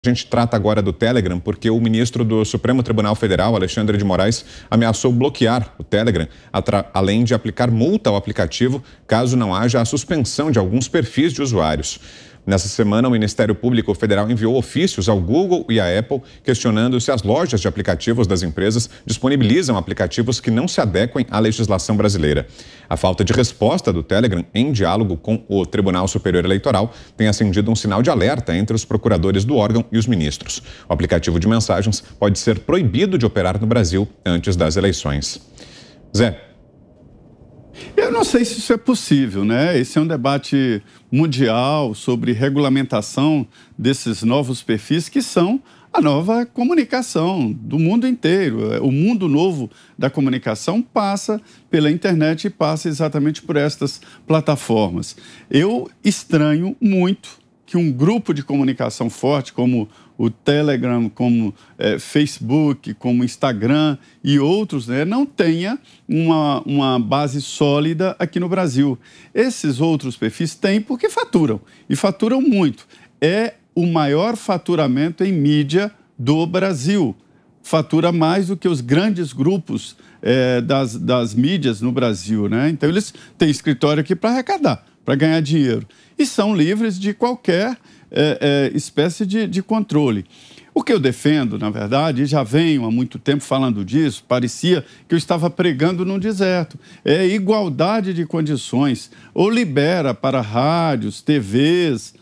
A gente trata agora do Telegram porque o ministro do Supremo Tribunal Federal, Alexandre de Moraes, ameaçou bloquear o Telegram, além de aplicar multa ao aplicativo caso não haja a suspensão de alguns perfis de usuários. Nessa semana, o Ministério Público Federal enviou ofícios ao Google e à Apple questionando se as lojas de aplicativos das empresas disponibilizam aplicativos que não se adequem à legislação brasileira. A falta de resposta do Telegram, em diálogo com o Tribunal Superior Eleitoral, tem acendido um sinal de alerta entre os procuradores do órgão e os ministros. O aplicativo de mensagens pode ser proibido de operar no Brasil antes das eleições. Zé. Eu não sei se isso é possível, né? Esse é um debate mundial sobre regulamentação desses novos perfis que são a nova comunicação do mundo inteiro. O mundo novo da comunicação passa pela internet e passa exatamente por estas plataformas. Eu estranho muito que um grupo de comunicação forte como o Telegram, como Facebook, como Instagram e outros, né, não tenha uma base sólida aqui no Brasil. Esses outros perfis têm porque faturam, e faturam muito. É o maior faturamento em mídia do Brasil. Fatura mais do que os grandes grupos das mídias no Brasil, né? Então, eles têm escritório aqui para arrecadar, para ganhar dinheiro. E são livres de qualquer espécie de controle. O que eu defendo, na verdade, e já venho há muito tempo falando disso, parecia que eu estava pregando num deserto, é igualdade de condições. Ou libera para rádios, TVs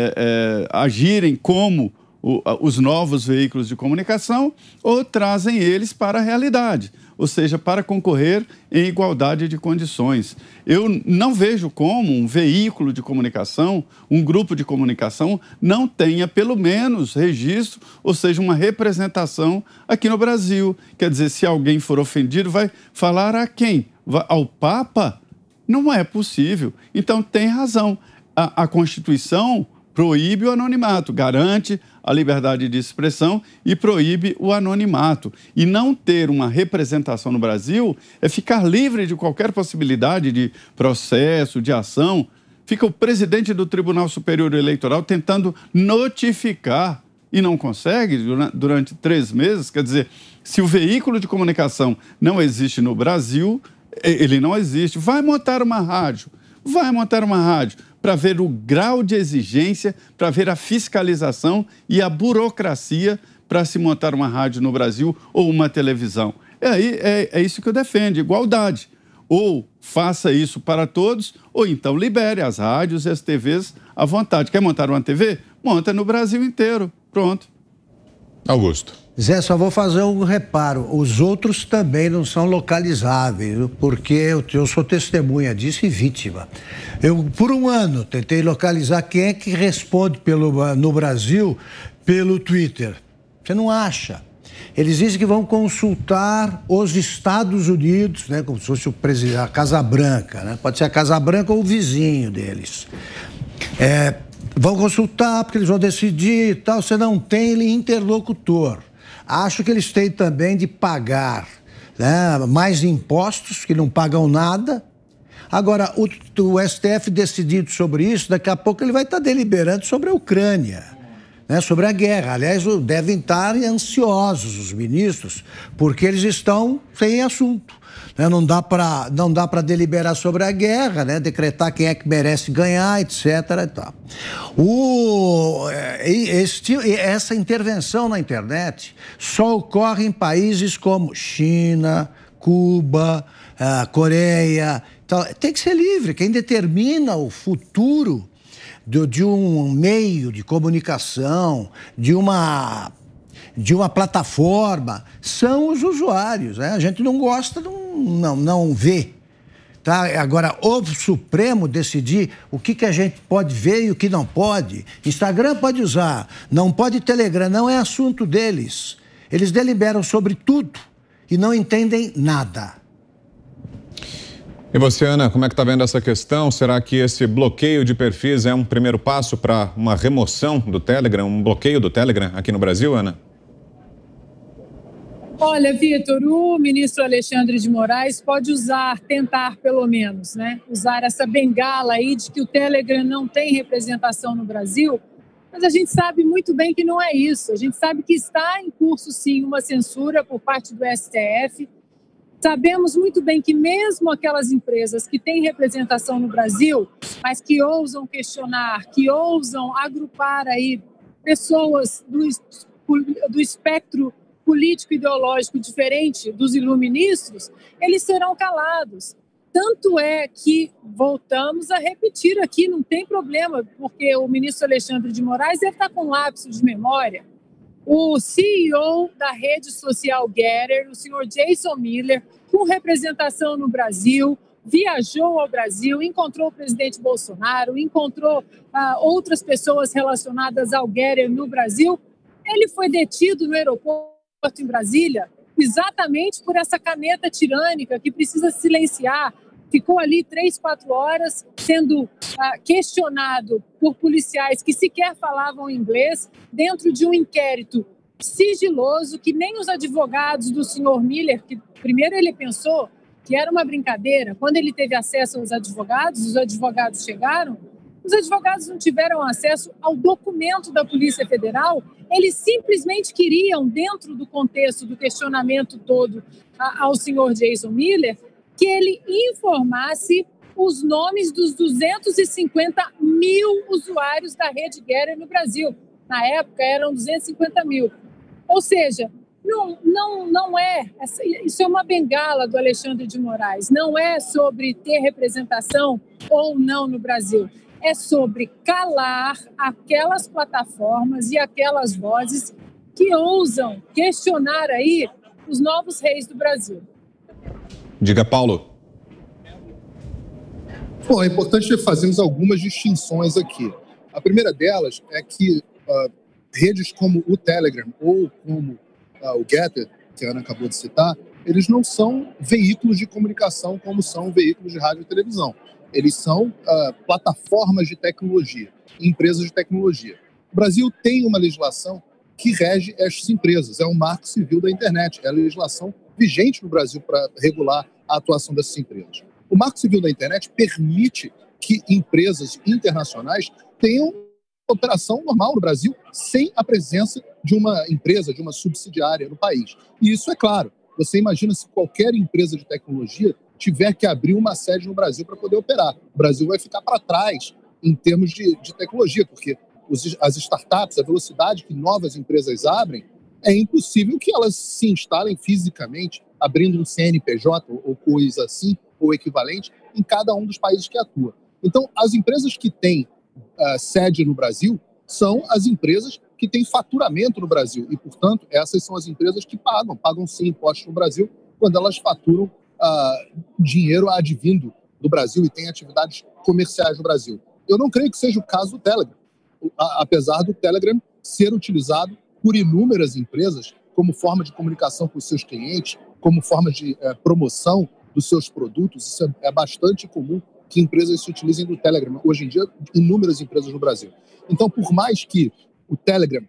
agirem como os novos veículos de comunicação, ou trazem eles para a realidade, ou seja, para concorrer em igualdade de condições. Eu não vejo como um veículo de comunicação, um grupo de comunicação, não tenha pelo menos registro, ou seja, uma representação aqui no Brasil. Quer dizer, se alguém for ofendido, vai falar a quem? Ao Papa? Não é possível. Então, tem razão. A Constituição proíbe o anonimato, garante a liberdade de expressão e proíbe o anonimato. E não ter uma representação no Brasil é ficar livre de qualquer possibilidade de processo, de ação. Fica o presidente do Tribunal Superior Eleitoral tentando notificar e não consegue durante 3 meses. Quer dizer, se o veículo de comunicação não existe no Brasil, ele não existe. Vai montar uma rádio para ver o grau de exigência, para ver a fiscalização e a burocracia para se montar uma rádio no Brasil ou uma televisão. É isso que eu defendo, igualdade. Ou faça isso para todos, ou então libere as rádios e as TVs à vontade. Quer montar uma TV? Monta no Brasil inteiro. Pronto. Augusto. Zé, só vou fazer um reparo. Os outros também não são localizáveis, porque eu sou testemunha disso e vítima. Eu, por um ano, tentei localizar quem é que responde no Brasil pelo Twitter. Você não acha. Eles dizem que vão consultar os Estados Unidos, né, como se fosse a Casa Branca, né? Pode ser a Casa Branca ou o vizinho deles. Vão consultar porque eles vão decidir e tal. Você não tem interlocutor. Acho que eles têm também de pagar, né, mais impostos, que não pagam nada. Agora, o STF decidido sobre isso, daqui a pouco ele vai estar deliberando sobre a Ucrânia, né, sobre a guerra. Aliás, devem estar ansiosos os ministros, porque eles estão sem assunto. Não dá para deliberar sobre a guerra, né? Decretar quem é que merece ganhar, etc. E tal. Essa intervenção na internet só ocorre em países como China, Cuba, Coreia. Então, tem que ser livre. Quem determina o futuro de um meio de comunicação, de uma plataforma, são os usuários, né? A gente não gosta, não vê. Tá? Agora, o Supremo decidir o que a gente pode ver e o que não pode. Instagram pode usar, não pode Telegram, não é assunto deles. Eles deliberam sobre tudo e não entendem nada. E você, Ana, como é que está vendo essa questão? Será que esse bloqueio de perfis é um primeiro passo para uma remoção do Telegram, um bloqueio do Telegram aqui no Brasil, Ana? Olha, Vitor, o ministro Alexandre de Moraes pode tentar pelo menos, né, usar essa bengala aí de que o Telegram não tem representação no Brasil Mas a gente sabe muito bem que não é isso. A gente sabe que está em curso, sim, uma censura por parte do STF. Sabemos muito bem que mesmo aquelas empresas que têm representação no Brasil, mas que ousam questionar, que ousam agrupar aí pessoas do espectro político-ideológico diferente dos iluministros, eles serão calados. Tanto é que voltamos a repetir aqui, não tem problema, porque o ministro Alexandre de Moraes deve estar com lapso de memória. O CEO da rede social Getter, o senhor Jason Miller, com representação no Brasil, viajou ao Brasil, encontrou o presidente Bolsonaro, encontrou outras pessoas relacionadas ao Getter no Brasil. Ele foi detido no aeroporto em Brasília exatamente por essa caneta tirânica que precisa silenciar. Ficou ali 3, 4 horas sendo questionado por policiais que sequer falavam inglês dentro de um inquérito sigiloso que nem os advogados do senhor Miller, que primeiro ele pensou que era uma brincadeira, quando ele teve acesso aos advogados, os advogados chegaram, os advogados não tiveram acesso ao documento da Polícia Federal, eles simplesmente queriam, dentro do contexto do questionamento todo ao senhor Jason Miller, que ele informasse os nomes dos 250 mil usuários da rede Getter no Brasil. Na época, eram 250 mil. Ou seja, não é... Isso é uma bengala do Alexandre de Moraes. Não é sobre ter representação ou não no Brasil. É sobre calar aquelas plataformas e aquelas vozes que ousam questionar aí os novos reis do Brasil. Diga, Paulo. Bom, é importante fazermos algumas distinções aqui. A primeira delas é que redes como o Telegram ou como o Getter, que a Ana acabou de citar, eles não são veículos de comunicação como são veículos de rádio e televisão. Eles são plataformas de tecnologia, empresas de tecnologia. O Brasil tem uma legislação que rege essas empresas, é um marco civil da internet, é a legislação vigente no Brasil para regular a atuação dessas empresas. O marco civil da internet permite que empresas internacionais tenham operação normal no Brasil sem a presença de uma empresa, de uma subsidiária no país. E isso é claro. Você imagina se qualquer empresa de tecnologia tiver que abrir uma sede no Brasil para poder operar. O Brasil vai ficar para trás em termos de tecnologia, porque as startups, a velocidade que novas empresas abrem, é impossível que elas se instalem fisicamente, abrindo um CNPJ ou coisa assim, ou equivalente, em cada um dos países que atua. Então, as empresas que têm sede no Brasil são as empresas que têm faturamento no Brasil e, portanto, essas são as empresas que pagam sim impostos no Brasil quando elas faturam dinheiro advindo do Brasil e têm atividades comerciais no Brasil. Eu não creio que seja o caso do Telegram, apesar do Telegram ser utilizado por inúmeras empresas como forma de comunicação com os seus clientes, como forma de promoção dos seus produtos. Isso é bastante comum que empresas se utilizem do Telegram. Hoje em dia, inúmeras empresas no Brasil. Então, por mais que o Telegram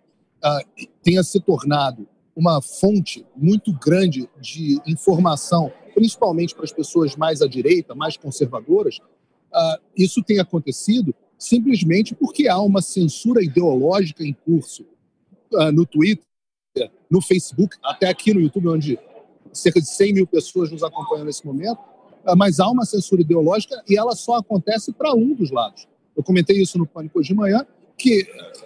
tenha se tornado uma fonte muito grande de informação, principalmente para as pessoas mais à direita, mais conservadoras, isso tem acontecido simplesmente porque há uma censura ideológica em curso no Twitter, no Facebook, até aqui no YouTube, onde cerca de 100 mil pessoas nos acompanham nesse momento, mas há uma censura ideológica e ela só acontece para um dos lados. Eu comentei isso no Pânico hoje de manhã, que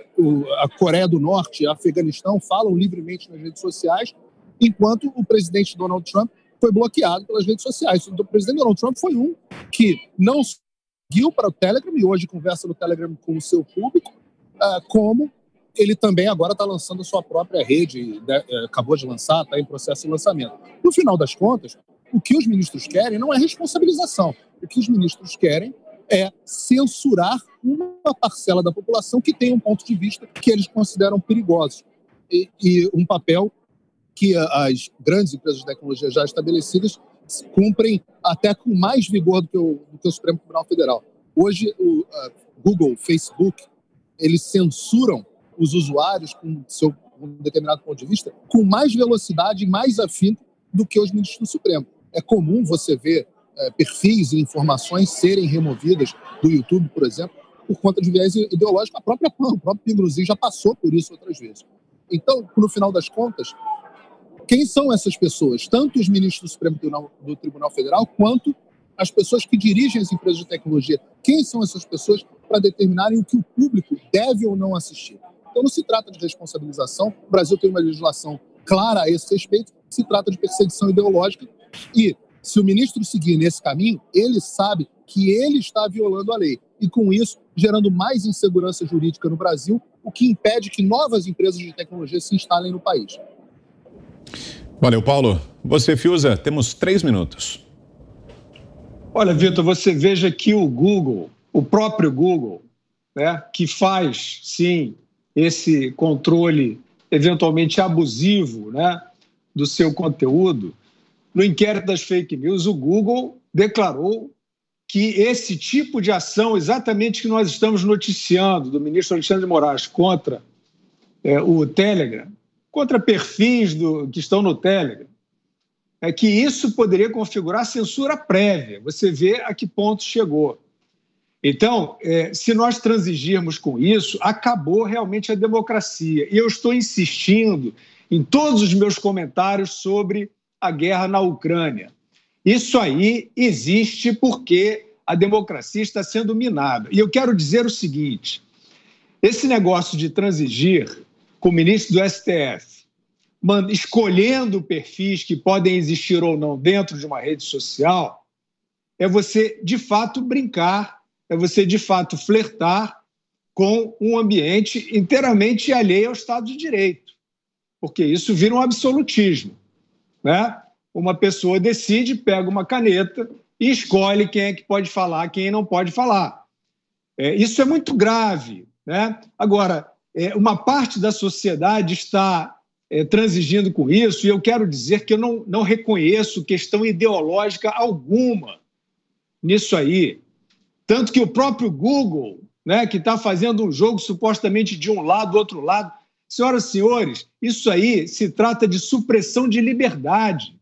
a Coreia do Norte e o Afeganistão falam livremente nas redes sociais, enquanto o presidente Donald Trump foi bloqueado pelas redes sociais. O presidente Donald Trump foi um que não seguiu para o Telegram e hoje conversa no Telegram com o seu público, como ele também agora está lançando a sua própria rede, acabou de lançar, está em processo de lançamento. No final das contas, o que os ministros querem não é responsabilização. O que os ministros querem é censurar uma parcela da população que tem um ponto de vista que eles consideram perigoso. E um papel que as grandes empresas de tecnologia já estabelecidas cumprem até com mais vigor do que o Supremo Tribunal Federal. Hoje, o Google, Facebook, eles censuram os usuários com um determinado ponto de vista com mais velocidade e mais afinco do que os ministros do Supremo. É comum você ver perfis e informações serem removidas do YouTube, por exemplo, por conta de viés ideológico. A própria PAN, o próprio Pingruzzi já passou por isso outras vezes. Então, no final das contas, quem são essas pessoas? Tanto os ministros do Supremo do Tribunal Federal, quanto as pessoas que dirigem as empresas de tecnologia. Quem são essas pessoas para determinarem o que o público deve ou não assistir? Então não se trata de responsabilização, o Brasil tem uma legislação clara a esse respeito, se trata de perseguição ideológica e se o ministro seguir nesse caminho, ele sabe que ele está violando a lei e com isso gerando mais insegurança jurídica no Brasil, o que impede que novas empresas de tecnologia se instalem no país. Valeu, Paulo. Você, Fiuza, temos 3 minutos. Olha, Vitor, você veja que o Google, o próprio Google, né, que faz, sim, esse controle eventualmente abusivo, né, do seu conteúdo, no inquérito das fake news, o Google declarou que esse tipo de ação, exatamente que nós estamos noticiando, do ministro Alexandre de Moraes contra o Telegram, contra perfis que estão no Telegram, é que isso poderia configurar censura prévia. Você vê a que ponto chegou. Então, se nós transigirmos com isso, acabou realmente a democracia. E eu estou insistindo em todos os meus comentários sobre a guerra na Ucrânia. Isso aí existe porque a democracia está sendo minada. E eu quero dizer o seguinte, esse negócio de transigir com o ministro do STF, escolhendo perfis que podem existir ou não dentro de uma rede social, é você, de fato, brincar, é você, de fato, flertar com um ambiente inteiramente alheio ao Estado de Direito, porque isso vira um absolutismo, né? Uma pessoa decide, pega uma caneta e escolhe quem é que pode falar, quem não pode falar. Isso é muito grave, né? Agora, uma parte da sociedade está transigindo com isso, e eu quero dizer que eu não reconheço questão ideológica alguma nisso aí. Tanto que o próprio Google, né, que está fazendo um jogo supostamente de um lado, do outro lado. Senhoras e senhores, isso aí se trata de supressão de liberdade.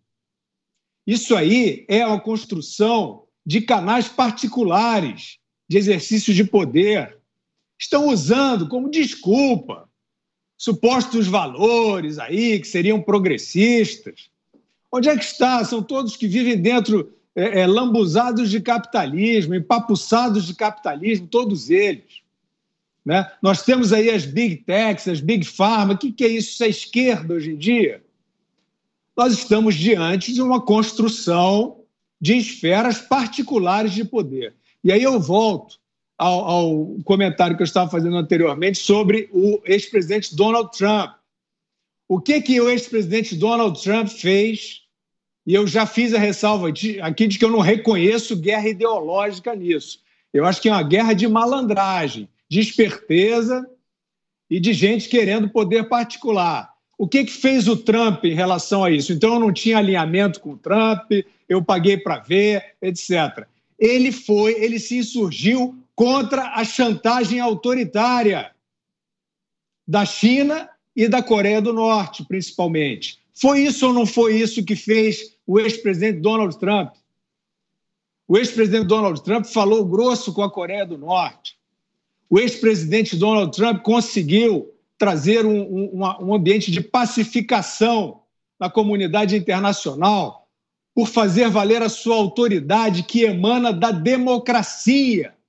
Isso aí é a construção de canais particulares de exercício de poder. Estão usando como desculpa supostos valores aí que seriam progressistas. Onde é que está? São todos que vivem dentro, lambuzados de capitalismo, empapuçados de capitalismo, todos eles. Né? Nós temos aí as Big Techs, as Big Pharma. O que é isso? Isso é esquerda hoje em dia? Nós estamos diante de uma construção de esferas particulares de poder. E aí eu volto ao comentário que eu estava fazendo anteriormente sobre o ex-presidente Donald Trump. O que o ex-presidente Donald Trump fez? E eu já fiz a ressalva aqui de que eu não reconheço guerra ideológica nisso. Eu acho que é uma guerra de malandragem, de esperteza e de gente querendo poder particular. O que fez o Trump em relação a isso? Então, eu não tinha alinhamento com o Trump, eu paguei para ver, etc. Ele se insurgiu contra a chantagem autoritária da China e da Coreia do Norte, principalmente. Foi isso ou não foi isso que fez o ex-presidente Donald Trump? O ex-presidente Donald Trump falou grosso com a Coreia do Norte. O ex-presidente Donald Trump conseguiu trazer um ambiente de pacificação na comunidade internacional por fazer valer a sua autoridade que emana da democracia.